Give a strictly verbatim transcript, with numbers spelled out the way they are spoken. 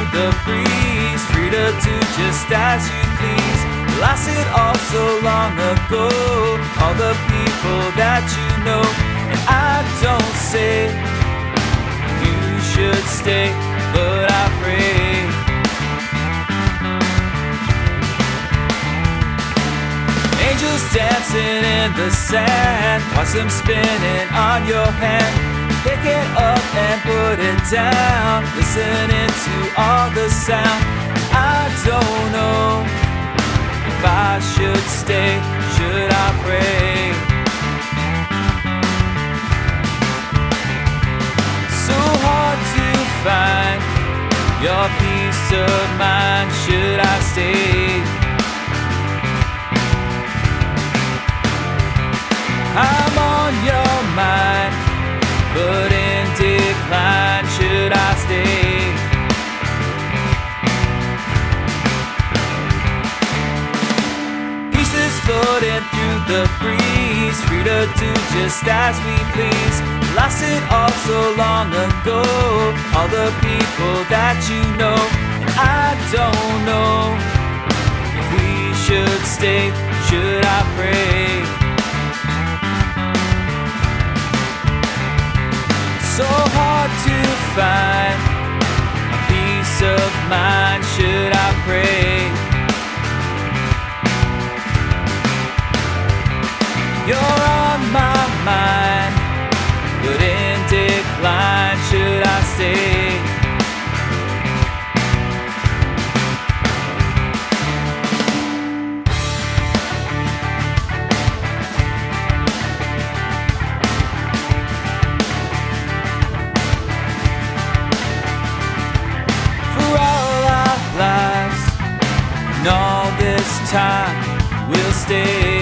the breeze, free to do just as you please. Lost it all so long ago, all the people that you know. And I don't say you should stay, but I pray. Angels dancing in the sand, watch them spinning on your hand. Pick it up and put it down, listening to all the sound. I don't know if I should stay, should I pray? So hard to find your peace of mind, should I stay? I'm on your mind, but in decline, should I stay? Pieces floating through the breeze, free to do just as we please. Lost it all so long ago, all the people that you know. And I don't know if we should stay, should I pray? So hard to find a peace of mind, should I pray? You're on my mind, but in decline, should I stay? And all this time we'll stay.